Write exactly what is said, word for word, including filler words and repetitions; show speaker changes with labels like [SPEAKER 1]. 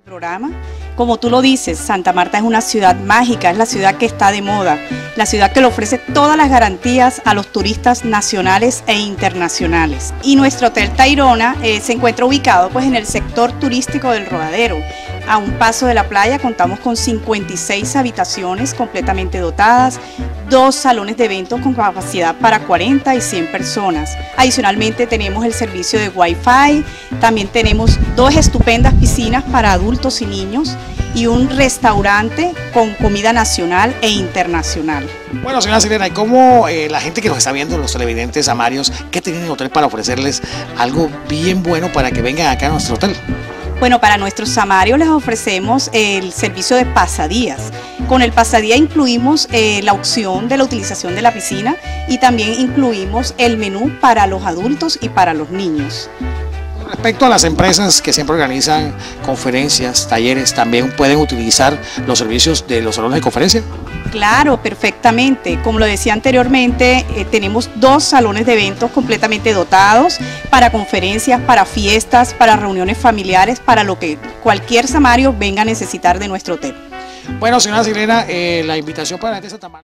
[SPEAKER 1] Programa. Como tú lo dices, Santa Marta es una ciudad mágica, es la ciudad que está de moda, la ciudad que le ofrece todas las garantías a los turistas nacionales e internacionales. Y nuestro Hotel Tayrona eh, se encuentra ubicado pues, en el sector turístico del Rodadero. A un paso de la playa contamos con cincuenta y seis habitaciones completamente dotadas, dos salones de eventos con capacidad para cuarenta y cien personas. Adicionalmente tenemos el servicio de Wi-Fi, también tenemos dos estupendas piscinas para adultos y niños y un restaurante con comida nacional e internacional.
[SPEAKER 2] Bueno, señora Sirena, ¿y cómo eh, la gente que nos está viendo, los televidentes amarios, qué tienen en el hotel para ofrecerles algo bien bueno para que vengan acá a nuestro hotel?
[SPEAKER 1] Bueno, para nuestros samarios les ofrecemos el servicio de pasadías. Con el pasadía incluimos eh, la opción de la utilización de la piscina y también incluimos el menú para los adultos y para los niños.
[SPEAKER 2] Respecto a las empresas que siempre organizan conferencias, talleres, ¿también pueden utilizar los servicios de los salones de conferencia?
[SPEAKER 1] Claro, perfectamente. Como lo decía anteriormente, eh, tenemos dos salones de eventos completamente dotados para conferencias, para fiestas, para reuniones familiares, para lo que cualquier samario venga a necesitar de nuestro hotel.
[SPEAKER 2] Bueno, señora Sirena, eh, la invitación para la gente de Santa Marta.